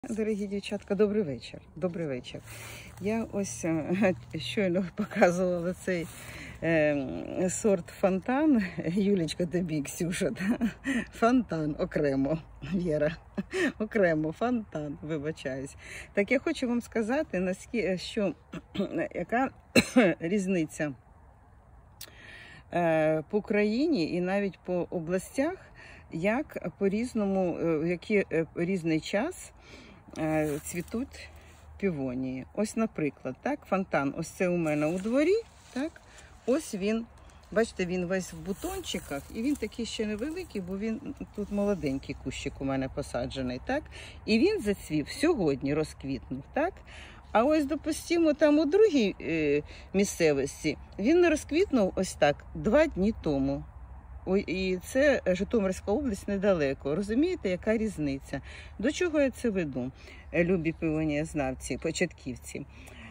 Дорогі дівчатка, добрий вечір. Добрий вечір. Я ось щойно показувала цей сорт фонтан. Юлечка тобі, Ксюша. Фонтан окремо, Віра. Окремо, фонтан, вибачаюсь. Так я хочу вам сказати, що яка різниця по Україні і навіть по областях, як по-різному, в який різний час цвітуть півонії. Ось, наприклад, так, фонтан, ось це у мене у дворі, так, ось він, бачите, він весь в бутончиках, і він такий ще невеликий, бо він тут молоденький кущик у мене посаджений, так, і він зацвів сьогодні, розквітнув, так, а ось, допустимо, там у другій місцевості він не розквітнув ось так 2 дні тому. Ой, і це Житомирська область недалеко. Розумієте, яка різниця? До чого я це веду, любі півонієзнавці, початківці?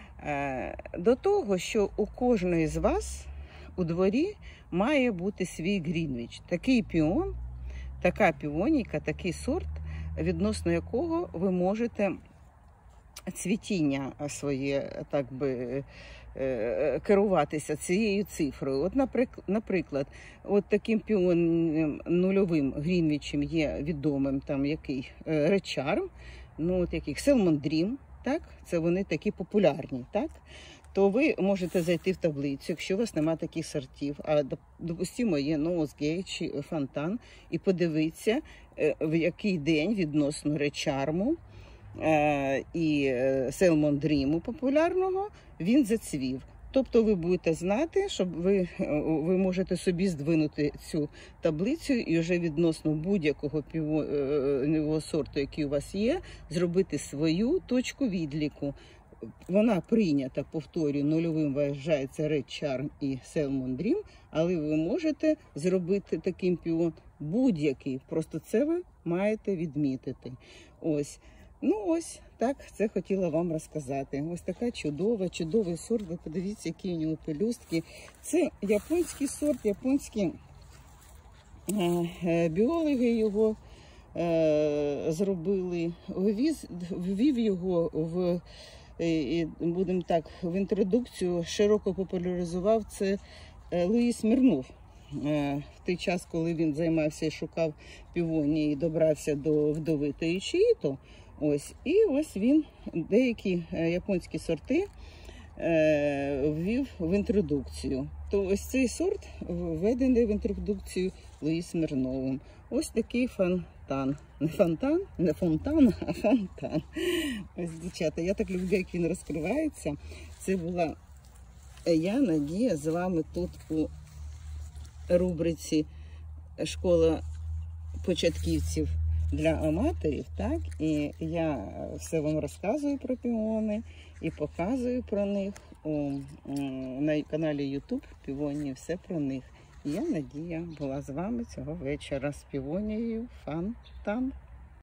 До того, що у кожної з вас у дворі має бути свій Грінвіч. Такий піон, така півонійка, такий сорт, відносно якого ви можете цвітіння своє, так би, керуватися цією цифрою. От, наприклад, от таким піоном нульовим Грінвічем є відомим там який Red Charm, ну от яких Salmon Dream, так? Це вони такі популярні, так? То ви можете зайти в таблицю, якщо у вас немає таких сортів, а, допустимо, є Nosegay чи фонтан, і подивитися, в який день відносно Red Charm і Salmon Dream популярного він зацвів. Тобто ви будете знати, що ви можете собі здвинути цю таблицю і вже відносно будь-якого півонного сорту, який у вас є, зробити свою точку відліку. Вона прийнята, повторюю, нульовим вважається Red Charm і Salmon Dream, але ви можете зробити таким піон будь-який. Просто це ви маєте відмітити. Ось. Ну ось, так, це хотіла вам розказати. Ось така чудовий сорт. Ви подивіться, які у нього пелюстки. Це японський сорт, японські біологи його зробили. Ввів його будемо так, в інтродукцію, широко популяризував це Луїс Смірнов. В той час, коли він займався і шукав півонії і добрався до вдовитої Чиїто, ось, і ось він деякі японські сорти ввів в інтродукцію. То ось цей сорт введений в інтродукцію Луїсом Смірновим. Ось такий фонтан. Не фонтан, а фонтан. Ось, дівчата, я так люблю, як він розкривається. Це була я, Надія, з вами тут у рубриці «Школа початківців для аматорів», так, і я все вам розказую про піони і показую про них на каналі YouTube «Півонії», все про них. Я, Надія, була з вами цього вечора з півонією фонтан.